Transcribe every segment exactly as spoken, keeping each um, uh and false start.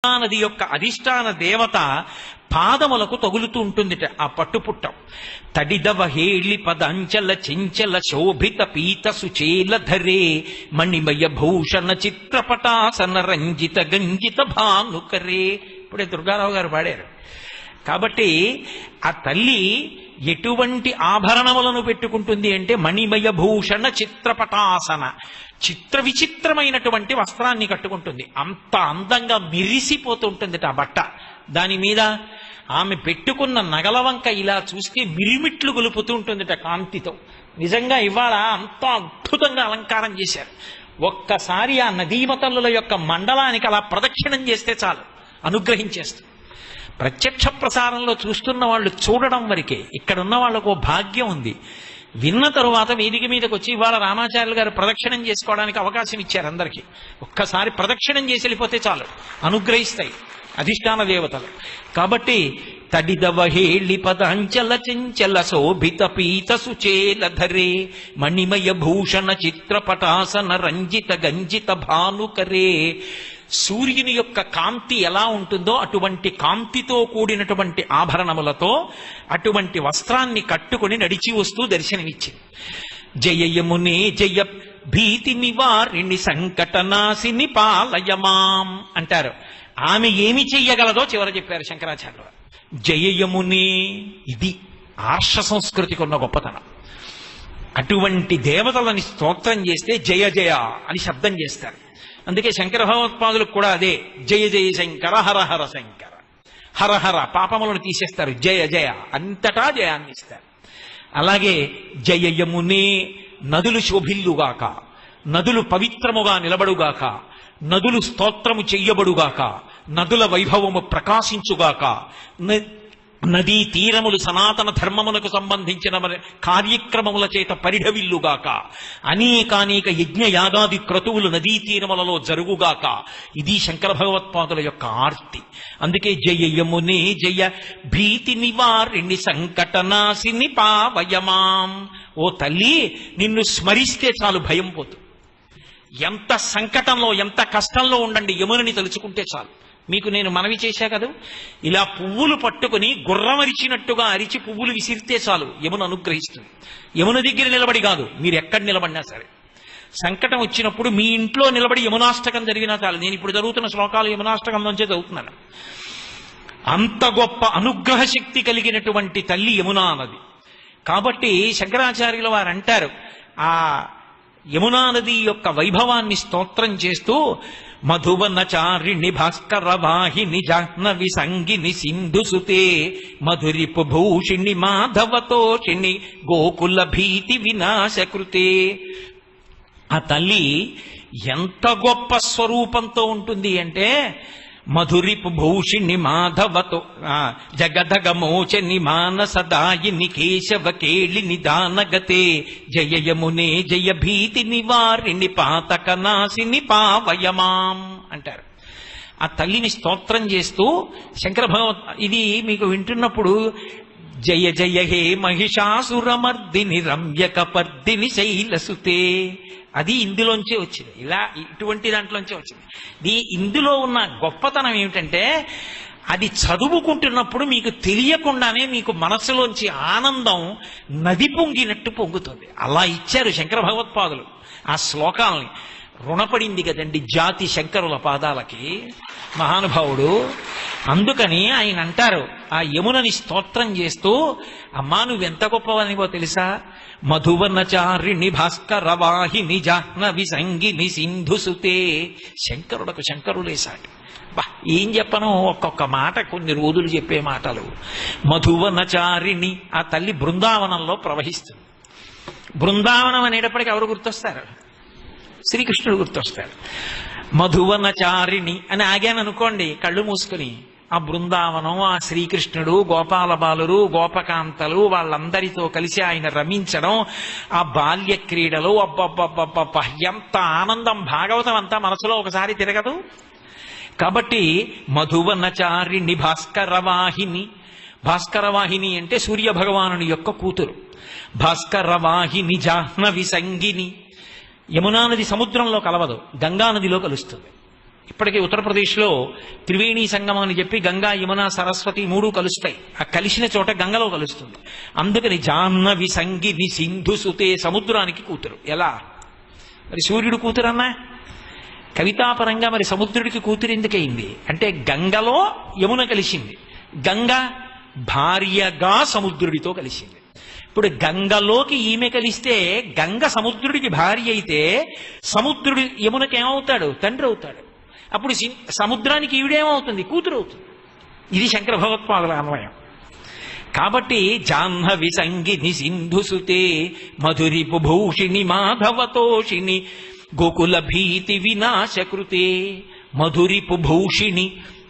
నది యొక్క అధిష్టాన దేవత పాదములకు తగులుతూ ఉంటుందిట ఆ పట్టుపుట్టం. తడిదవ హేళి పదంచల చెంచల శోభిత పీత సుచేల ధరే మణిమయ భూషణ చిత్రపటాసన రంజిత గంజిత భానుకరే. ఇప్పుడే దుర్గారావు గారు పాడారు. కాబట్టి ఆ తల్లి ఎటువంటి ఆభరణములను పెట్టుకుంటుంది అంటే మణిమయ భూషణ చిత్రపటాసన, చిత్ర విచిత్రమైనటువంటి వస్త్రాన్ని కట్టుకుంటుంది. అంత అందంగా మెరిసిపోతుంటుంది ఆ బట్ట. దాని మీద ఆమె పెట్టుకున్న నగల వంక ఇలా చూస్తే మిరిమిట్లు గొలుపుతూ ఉంటుందిట కాంతితో. నిజంగా ఇవాళ అంత అద్భుతంగా అలంకారం చేశారు. ఒక్కసారి ఆ నదీమతల్లుల యొక్క మండలానికి అలా ప్రదక్షిణం చేస్తే చాలు, అనుగ్రహించేస్తుంది. ప్రత్యక్ష ప్రసారంలో చూస్తున్న వాళ్ళు చూడడం వరకే, ఇక్కడ ఉన్న వాళ్ళకు భాగ్యం ఉంది. విన్న తరువాత వేదిక మీదకి వచ్చి ఇవాళ రామాచార్యులు గారు ప్రదక్షిణం చేసుకోవడానికి అవకాశం ఇచ్చారు అందరికీ. ఒక్కసారి ప్రదక్షిణం చేసి వెళ్ళిపోతే చాలు, అనుగ్రహిస్తాయి అధిష్టాన దేవతలు. కాబట్టి తడిదవ హేళి పదంచల చెంచల శోభిత పీత సుచేల ధరే మణిమయ భూషణ చిత్రపటాసన రంజిత గంజిత భానుకరే. సూర్యుని యొక్క కాంతి ఎలా ఉంటుందో అటువంటి కాంతితో కూడినటువంటి ఆభరణములతో అటువంటి వస్త్రాన్ని కట్టుకుని నడిచి వస్తూ దర్శనమిచ్చింది. జయయమునే జయ భీతి నివారిణి సంకటనాశిని పాలయమాం అంటారు. ఆమె ఏమి చెయ్యగలదో చివర చెప్పారు శంకరాచార్యులు. జయయమునే, ఇది ఆర్ష సంస్కృతికి ఉన్న గొప్పతనం. అటువంటి దేవతలని స్తోత్రం చేస్తే జయ జయ అని శబ్దం చేస్తారు. అందుకే శంకర భగవత్పాదులకు కూడా అదే జయ జయ శంకర హర హర శంకర. హర హర పాపములను తీసేస్తారు, జయ జయ అంతటా జయాన్ని ఇస్తారు. అలాగే జయయమునే, నదులు శోభిల్లుగాక, నదులు పవిత్రముగా నిలబడుగాక, నదులు స్తోత్రము చెయ్యబడుగాక, నదుల వైభవము ప్రకాశించుగాక, నదీ తీరములు సనాతన ధర్మమునకు సంబంధించిన కార్యక్రమముల చేత పరిఢవిల్లుగాక, అనేకానేక యజ్ఞ యాగాది క్రతువులు నదీ తీరములలో జరుగుగాక. ఇది శంకర భగవత్పాదుల యొక్క ఆర్తి. అందుకే జయయమునే జయ భీతి నివారిణి సంకటనాశిని పావయమాం. ఓ తల్లి, నిన్ను స్మరిస్తే చాలు భయం పోతు. ఎంత సంకటంలో ఎంత కష్టంలో ఉండండి, యమునని తలుచుకుంటే చాలు. మీకు నేను మనవి చేశా కదా, ఇలా పువ్వులు పట్టుకుని గుర్రమరిచినట్టుగా అరిచి పువ్వులు విసిరితే చాలు, యమున అనుగ్రహిస్తుంది. యమున దగ్గర నిలబడి కాదు, మీరు ఎక్కడ నిలబడినా సరే. సంకటం వచ్చినప్పుడు మీ ఇంట్లో నిలబడి యమునాష్టకం జరిగినా చాలు. నేను ఇప్పుడు జరుగుతున్న శ్లోకాలు యమునాష్టకం నుంచే చదువుతున్నాను. అంత గొప్ప అనుగ్రహ శక్తి కలిగినటువంటి తల్లి యమునా నది. కాబట్టి శంకరాచార్యుల వారు అంటారు, ఆ యమునా నది యొక్క వైభవాన్ని స్తోత్రం చేస్తూ మధువనచారిణి భాస్కర వాహిని జాహ్నవి సంగిని సింధుసుతే మధురిపు భూషిణి మాధవతోషిణి గోకుల భీతి వినాశకృతే. ఆ తల్లి ఎంత గొప్ప స్వరూపంతో ఉంటుంది అంటే మధురిపు భూషిణి మాధవతో జగదగమోచని మానసదాయిని కేశవ కేళిని దానగతే జయయమునే జయ భీతి నివారిణి పాతక నాశిని పావయమాం అంటారు. ఆ తల్లిని స్తోత్రం చేస్తూ శంకర భగవత్ ఇది మీకు వింటున్నప్పుడు జయ జయ హే మహిషాసురమర్దిని రమ్యకపర్దిని శైలసుతే, అది ఇందులోంచే వచ్చింది. ఇలా ఇటువంటి దాంట్లోంచే వచ్చింది. దీ ఇందులో ఉన్న గొప్పతనం ఏమిటంటే అది చదువుకుంటున్నప్పుడు మీకు తెలియకుండానే మీకు మనస్సులోంచి ఆనందం నది పొంగినట్టు పొంగుతుంది. అలా ఇచ్చారు శంకర భగవత్పాదులు ఆ శ్లోకాలని. రుణపడింది కదండి జాతి శంకరుల పాదాలకి మహానుభావుడు. అందుకని ఆయన అంటారు, ఆ యమునని స్తోత్రం చేస్తూ, అమ్మా నువ్వెంత గొప్పవనివో తెలుసా, మధువనచారిణి భాస్కర వాహిని జాహ్నవి సంగిని సింధుసుతే. శంకరుడకు శంకరులేశాడు. బా ఏం చెప్పను, ఒక్కొక్క మాట కొన్ని రోజులు చెప్పే మాటలు. మధువనచారిణి, ఆ తల్లి బృందావనంలో ప్రవహిస్తుంది. బృందావనం అనేటప్పటికీ ఎవరు గుర్తొస్తారు? శ్రీకృష్ణుడు గుర్తొస్తాడు. మధువనచారిణి అని ఆగాను అనుకోండి కళ్ళు మూసుకుని, ఆ బృందావనం, ఆ శ్రీకృష్ణుడు, గోపాల బాలురు, గోపకాంతలు వాళ్ళందరితో కలిసి ఆయన రమించడం, ఆ బాల్య క్రీడలు, అబ్బబ్బబ్బబ్బ ఎంత ఆనందం. భాగవతం అంతా మనసులో ఒకసారి తిరగదు. కాబట్టి మధువనచారిణి భాస్కరవాహిని, భాస్కరవాహిని అంటే సూర్య భగవానుని యొక్క కూతురు. భాస్కరవాహిని జాహ్నవి సంగిని, యమునా నది సముద్రంలో కలవదు, గంగా నదిలో కలుస్తుంది. ఇప్పటికీ ఉత్తరప్రదేశ్లో త్రివేణి సంగమం అని చెప్పి గంగా యమున సరస్వతి మూడు కలుస్తాయి. ఆ కలిసిన చోట గంగలో కలుస్తుంది. అందుకని జాహ్నవి సంగిని సింధు సుతే సముద్రానికి కూతురు. ఎలా మరి సూర్యుడు కూతురు అన్నా? కవితాపరంగా మరి సముద్రుడికి కూతురు ఎందుకయింది అంటే గంగలో యమున కలిసింది. గంగ భార్యగా సముద్రుడితో కలిసింది. ఇప్పుడు గంగలోకి ఈమె కలిస్తే గంగ సముద్రుడికి భార్య అయితే సముద్రుడు యమునకి ఏమవుతాడు? తండ్రి అవుతాడు. అప్పుడు సముద్రానికి ఈవిడేమవుతుంది? కూతురు అవుతుంది. ఇది శంకర భగవత్పాదుల అన్వయం. కాబట్టి జాహ్నవి సంగిని సింధుసుతే మధురి భూషిణి మాధవతోషిణి గోకుల భీతి వినాశకృతే. మధురిపు భూషిణి,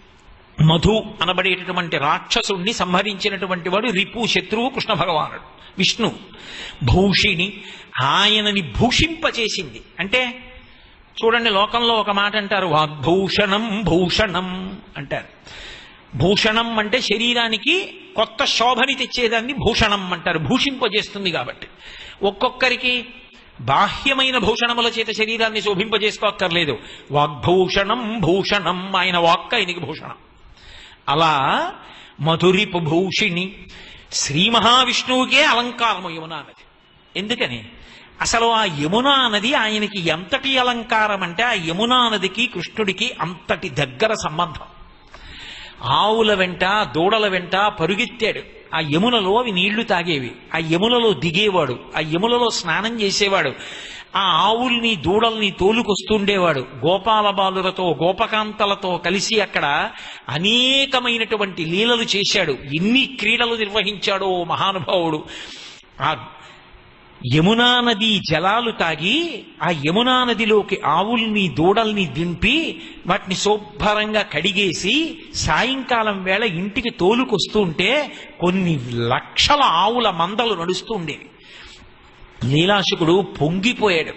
మధు అనబడేటటువంటి రాక్షసుణ్ణి సంహరించినటువంటి వాడు రిపు, శత్రువు కృష్ణ భగవానుడు విష్ణు. భూషిణి ఆయనని భూషింపచేసింది. అంటే చూడండి, లోకంలో ఒక మాట అంటారు, వాగ్భూషణం భూషణం అంటారు. భూషణం అంటే శరీరానికి కొత్త శోభని తెచ్చేదాన్ని భూషణం అంటారు, భూషింపజేస్తుంది కాబట్టి. ఒక్కొక్కరికి బాహ్యమైన భూషణముల చేత శరీరాన్ని శోభింపజేసుకోక్కర్లేదు. వాగ్భూషణం భూషణం, ఆయన వాక్ ఆయనకి భూషణం. అలా మధురిపు భూషిణి, శ్రీ మహావిష్ణువుకే అలంకారము యమునా నది. ఎందుకని? అసలు ఆ యమునా నది ఆయనకి ఎంతటి అలంకారం అంటే ఆ యమునా నదికి కృష్ణుడికి అంతటి దగ్గర సంబంధం. ఆవుల వెంట దూడల వెంట పరుగెత్తాడు. ఆ యమునలో అవి నీళ్లు తాగేవి. ఆ యమునలో దిగేవాడు, ఆ యమునలో స్నానం చేసేవాడు. ఆ ఆవుల్ని దూడల్ని తోలుకొస్తుండేవాడు. గోపాల బాలులతో గోపకాంతలతో కలిసి అక్కడ అనేకమైనటువంటి లీలలు చేశాడు. ఎన్ని క్రీడలు నిర్వహించాడో మహానుభావుడు. ఆ యమునా నది జలాలు తాగి ఆ యమునా నదిలోకి ఆవుల్ని దూడల్ని దింపి వాటిని శుభ్రంగా కడిగేసి సాయంకాలం వేళ ఇంటికి తోలుకొస్తూ ఉంటే కొన్ని లక్షల ఆవుల మందలు నడుస్తూ ఉండేవి. లీలాశుకుడు పొంగిపోయాడు.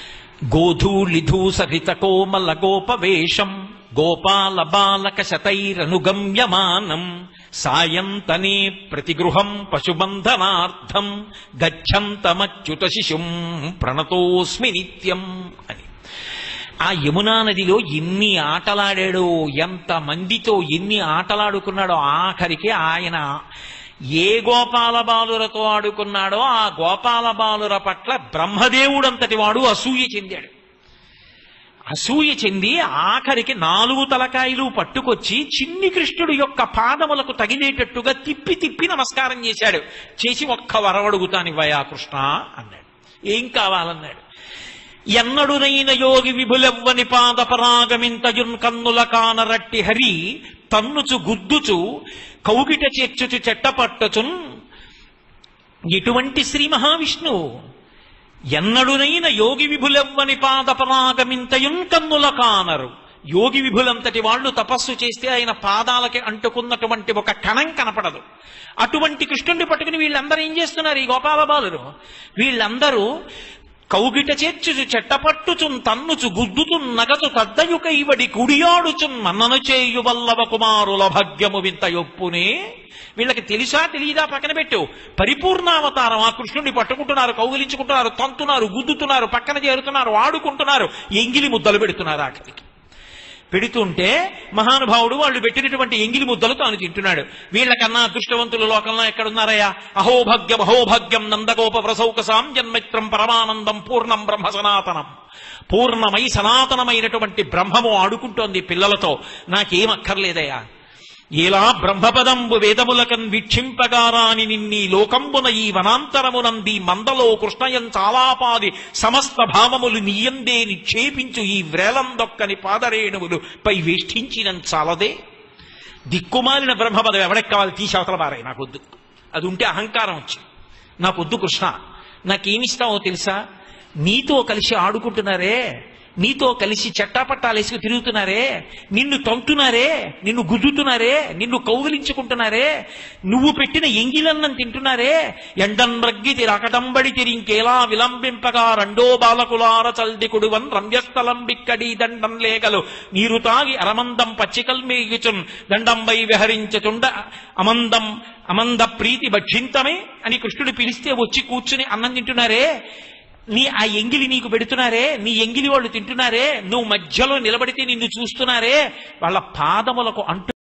గోధూళిధూ సరిత కోమల గోపవేషం గోపాల బాలక శతైరనుగమ్యమానం సాయంతనే ప్రతిగృహం పశుబంధనార్థం గచ్చంతమచ్యుత శిశుం ప్రణతోస్మి నిత్యం అని. ఆ యమునా నదిలో ఎన్ని ఆటలాడాడో, ఎంత మందితో ఎన్ని ఆటలాడుకున్నాడో. ఆఖరికి ఆయన ఏ గోపాల బాలురతో ఆడుకున్నాడో ఆ గోపాల బాలుర పట్ల బ్రహ్మదేవుడంతటి వాడు అసూయ చెందాడు. అసూయ చెంది ఆఖరికి నాలుగు తలకాయలు పట్టుకొచ్చి చిన్ని కృష్ణుడు యొక్క పాదములకు తగిలేటట్టుగా తిప్పి తిప్పి నమస్కారం చేశాడు. చేసి ఒక్క వరవడుగుతానివ్వయా కృష్ణ అన్నాడు. ఏం కావాలన్నాడు. ఎన్నడునైన యోగి విభులెవ్వని పాదపరాగమింతయున్ కన్నుల కానరట్టి హరి తన్నుచు గుద్దుచు కౌగిట చేర్చుచు చెట్టపట్టచున్. ఎటువంటి శ్రీ మహావిష్ణువు! ఎన్నడునైన యోగి విభులెవ్వని పాదపరాగమింతయున్ కన్నుల కానరు. యోగి విభులంతటి వాళ్ళు తపస్సు చేస్తే ఆయన పాదాలకి అంటుకున్నటువంటి ఒక కణం కనపడదు. అటువంటి కృష్ణుడిని పట్టుకుని వీళ్ళందరూ ఏం చేస్తున్నారు? ఈ గోపాల బాలురు వీళ్ళందరూ కౌగిట చేర్చుచు చెట్టపట్టుచున్ తన్నుచు గుద్దుచున్ నగచు తద్దయుకైవడి కుడియాడుచున్ మన్నను చేయు వల్లవ కుమారుల భాగ్యము వింత యొప్పునే. వీళ్ళకి తెలుసా తెలియదా పక్కన పెట్టు. పరిపూర్ణావతారం. ఆ కృష్ణుడిని పట్టుకుంటున్నారు, కౌగిలించుకుంటున్నారు, తంతున్నారు, గుద్దుతున్నారు, పక్కన చేరుతున్నారు, ఆడుకుంటున్నారు, ఎంగిలి ముద్దలు పెడుతున్నారు. ఆఖరికి పెడుతుంటే మహానుభావుడు వాళ్ళు పెట్టినటువంటి ఎంగిలి ముద్దలు తాను తింటున్నాడు. వీళ్ళకన్నా అదృష్టవంతులు లోకంలో ఎక్కడున్నారయ్యా? అహోభాగ్యం అహోభాగ్యం నందగోప ప్రసౌకసాం జన్మిత్రం పరమానందం పూర్ణం బ్రహ్మ సనాతనం. పూర్ణమై సనాతనమైనటువంటి బ్రహ్మము ఆడుకుంటోంది పిల్లలతో. నాకేం అక్కర్లేదయ్యా. ఇలా బ్రహ్మపదంబు వేదములకన్ వీక్షింపగారాని నిన్ని లోకంబున ఈ వనాంతరమునంది మందలో కృష్ణయం చాలాపాది సమస్త భావములు నీయందే నిక్షేపించు ఈ వ్రేలందొక్కని పాదరేణువులు పై వేష్టించిన చాలదే. దిక్కుమాలిన బ్రహ్మపదం ఎవరికి కావాలి? తీసవతల బారాయి. నాకొద్దు. అది ఉంటే అహంకారం వచ్చి నాకొద్దు కృష్ణ. నాకేమిస్తావో తెలుసా? నీతో కలిసి ఆడుకుంటున్నారే, నీతో కలిసి చట్టాపట్టాలేసుకు తిరుగుతున్నారే, నిన్ను తంటున్నారే, నిన్ను గుద్దుతున్నారే, నిన్ను కౌగిలించుకుంటున్నారే, నువ్వు పెట్టిన ఎంగిలన్నం తింటున్నారే. ఎండన్ మ్రగ్గితి రకటంబడి తిరింకేలా విలంబింపగా రెండో బాలకులార చల్దికుడువన్ రమ్యస్థలం బిక్కడి దండం లేగలు నీరు తాగి అరమందం పచ్చికల్ మేయుచున్ దండంబై విహరించుతుండ అమందం అమంద ప్రీతి భక్షింతమే అని కృష్ణుడు పిలిస్తే వచ్చి కూర్చుని అన్నం తింటున్నారే. నీ ఆ ఎంగిలి నీకు పెడుతున్నారే, నీ ఎంగిలి వాళ్ళు తింటున్నారే, నువ్వు మధ్యలో నిలబడితే నిన్ను చూస్తున్నారే, వాళ్ళ పాదములకు అంటు